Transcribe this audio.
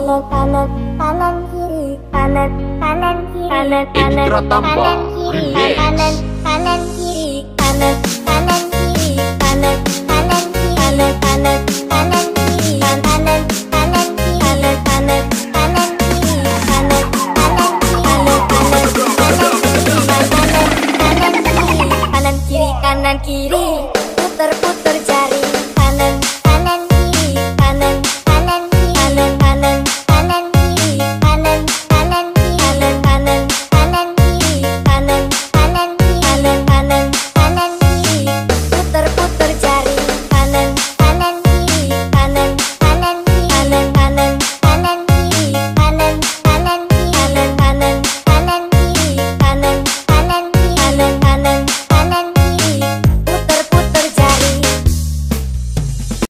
kanan kanan kiri kanan kanan kiri kanan Extra tambah remix. kanan kanan kiri kanan kanan kiri kanan kanan kiri kanan kanan kanan kiri kanan kanan kiri kanan kanan kanan kiri kanan kanan kiri kanan kanan kiri kanan kiri kanan kiri